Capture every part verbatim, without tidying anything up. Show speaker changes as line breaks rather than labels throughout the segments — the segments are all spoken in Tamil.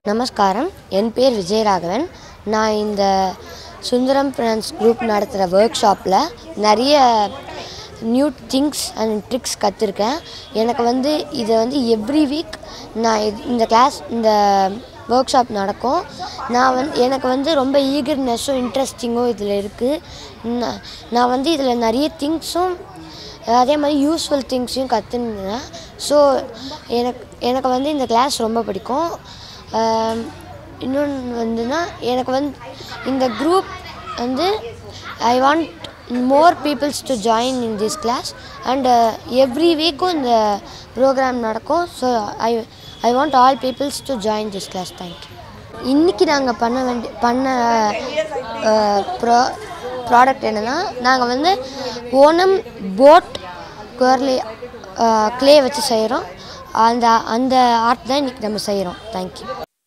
நமஸ்காரம். என் பேர் விஜயராகவன். நான் இந்த சுந்தரம் ஃபினான்ஸ் குரூப் நடத்துகிற ஒர்க் ஷாப்பில் நிறைய நியூ திங்ஸ் அண்ட் ட்ரிக்ஸ் கற்றுருக்கேன். எனக்கு வந்து இதை வந்து எவ்ரி வீக் நான் இந்த கிளாஸ் இந்த ஒர்க் ஷாப் நடக்கும். நான் வந்து எனக்கு வந்து ரொம்ப ஈகர்னஸும் இன்ட்ரெஸ்டிங்கும் இதில் இருக்குது. நான் வந்து இதில் நிறைய திங்ஸும் அதே மாதிரி யூஸ்ஃபுல் திங்ஸையும் கற்றுனேன். ஸோ எனக்கு எனக்கு வந்து இந்த கிளாஸ் ரொம்ப பிடிக்கும். இன்னொன்று வந்துன்னா எனக்கு வந்து இந்த குரூப் வந்து I want more peoples to join in this class and every வீக்கும் இந்த ப்ரோக்ராம் நடக்கும். So I I want all peoples to join this class. Thank you. இன்றைக்கி நாங்கள் பண்ண வேண்டிய பண்ண ப்ரா ப்ராடக்ட் என்னென்னா, நாங்கள் வந்து ஓனம் போட் குவர்லி க்ளே வச்சு செய்கிறோம். அந்த அந்த ஆர்ட் தான் இன்றைக்கி நம்ம செய்கிறோம். தேங்க்யூ.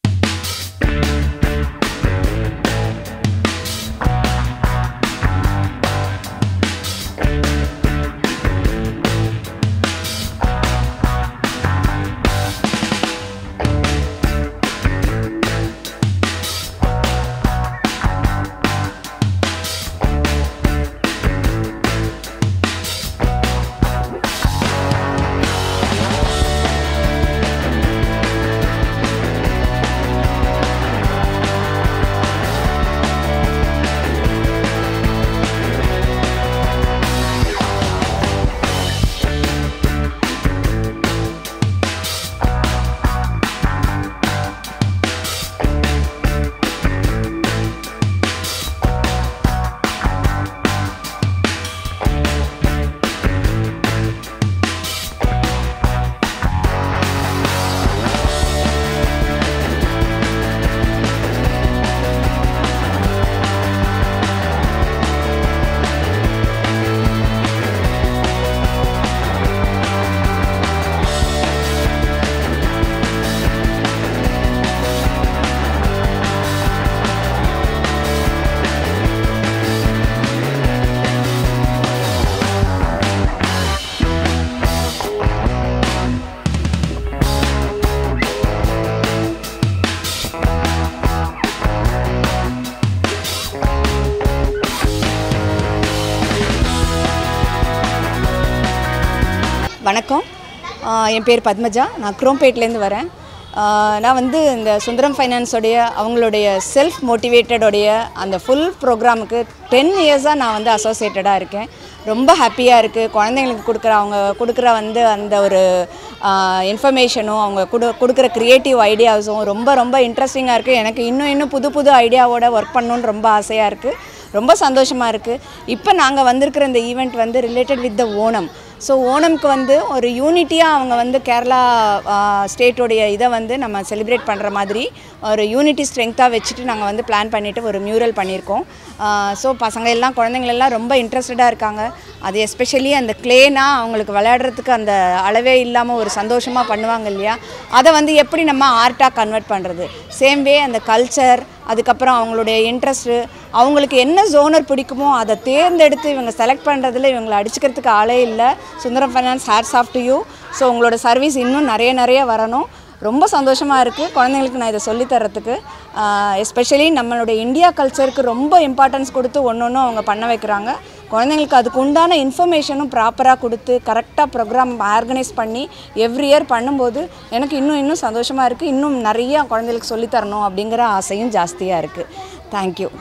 வணக்கம். என் பேர் பத்மஜா. நான் குரோம்பேட்லேருந்து வரேன். நான் வந்து இந்த சுந்தரம் ஃபைனான்ஸோடைய அவங்களுடைய செல்ஃப் மோட்டிவேட்டடோடைய அந்த ஃபுல் ப்ரோக்ராமுக்கு டென் இயர்ஸாக நான் வந்து அசோசியேட்டடாக இருக்கேன். ரொம்ப ஹாப்பியாக இருக்குது. குழந்தைங்களுக்கு கொடுக்குற அவங்க கொடுக்குற வந்து அந்த ஒரு இன்ஃபர்மேஷனும் அவங்க கொடு கொடுக்குற க்ரியேட்டிவ் ஐடியாஸும் ரொம்ப ரொம்ப இன்ட்ரெஸ்டிங்காக இருக்குது. எனக்கு இன்னும் இன்னும் புது புது ஐடியாவோட ஒர்க் பண்ணணுன்னு ரொம்ப ஆசையாக இருக்குது. ரொம்ப சந்தோஷமாக இருக்குது. இப்போ நாங்கள் வந்திருக்கிற இந்த ஈவெண்ட் வந்து related with the Onam. So ஓணம்க்கு வந்து ஒரு யூனிட்டியாக அவங்க வந்து கேரளா ஸ்டேட்டோடைய இதை வந்து நம்ம செலிப்ரேட் பண்ணுற மாதிரி ஒரு யூனிட்டி ஸ்ட்ரென்த்தாக வச்சுட்டு நாங்கள் வந்து பிளான் பண்ணிவிட்டு ஒரு மியூரல் பண்ணியிருக்கோம். ஸோ பசங்க எல்லாம் குழந்தைங்களெல்லாம் ரொம்ப இன்ட்ரெஸ்டடாக இருக்காங்க. அது எஸ்பெஷலி அந்த க்ளேனா அவங்களுக்கு விளையாடுறதுக்கு அந்த அளவே இல்லாமல் ஒரு சந்தோஷமாக பண்ணுவாங்க இல்லையா, அதை வந்து எப்படி நம்ம ஆர்ட்டாக கன்வெர்ட் பண்ணுறது. சேம் வே அந்த கல்ச்சர், அதுக்கப்புறம் அவங்களுடைய இன்ட்ரெஸ்ட்டு, அவங்களுக்கு என்ன ஜோனர் பிடிக்குமோ அதை தேர்ந்தெடுத்து இவங்க செலக்ட் பண்ணுறதுல இவங்களை அடிச்சுக்கிறதுக்கு ஆளே இல்லை. Sundaram finance hats off to you. So உங்களோட சர்வீஸ் இன்னும் நிறைய நிறைய வரணும். ரொம்ப சந்தோஷமாக இருக்குது குழந்தைங்களுக்கு நான் இதை சொல்லித்தரத்துக்கு. எஸ்பெஷலி நம்மளுடைய இந்தியா கல்ச்சருக்கு ரொம்ப இம்பார்ட்டன்ஸ் கொடுத்து ஒன்று ஒன்றும் அவங்க பண்ண வைக்கிறாங்க. குழந்தைங்களுக்கு அதுக்கு உண்டான இன்ஃபர்மேஷனும் ப்ராப்பராக கொடுத்து கரெக்டாக ப்ரோக்ராம் ஆர்கனைஸ் பண்ணி எவ்ரி இயர் பண்ணும்போது எனக்கு இன்னும் இன்னும் சந்தோஷமாக இருக்குது. இன்னும் நிறையா குழந்தைங்களுக்கு சொல்லித்தரணும் அப்படிங்கிற ஆசையும் ஜாஸ்தியாக இருக்குது. தேங்க்யூ.